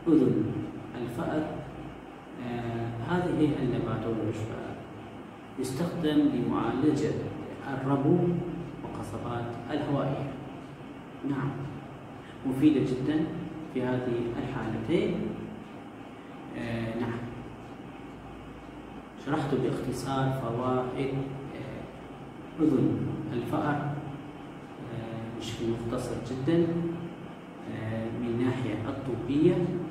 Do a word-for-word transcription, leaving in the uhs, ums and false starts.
أذن الفأر. آه هذه هي النباتات العشبة، يستخدم لمعالجة الربو وقصبات الهوائية. نعم، مفيدة جدا في هذه الحالتين. آه نعم، شرحت باختصار فوائد آه أذن الفأر آه بشكل مختصر جدا آه من الناحية الطبية.